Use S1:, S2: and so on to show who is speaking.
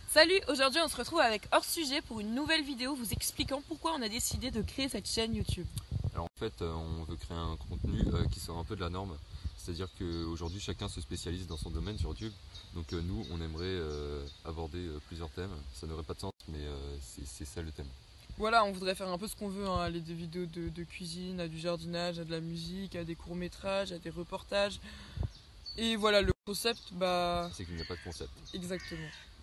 S1: Salut, aujourd'hui on se retrouve avec Hors Sujet pour une nouvelle vidéo vous expliquant pourquoi on a décidé de créer cette chaîne YouTube.
S2: Alors en fait, on veut créer un contenu qui sort un peu de la norme. C'est-à-dire qu'aujourd'hui, chacun se spécialise dans son domaine sur YouTube. Donc nous, on aimerait aborder plusieurs thèmes. Ça n'aurait pas de sens, mais c'est ça le thème.
S1: Voilà, on voudrait faire un peu ce qu'on veut, hein, aller des vidéos de cuisine, à du jardinage, à de la musique, à des courts-métrages, à des reportages. Et voilà, le concept,
S2: C'est qu'il n'y a pas de concept.
S1: exactement.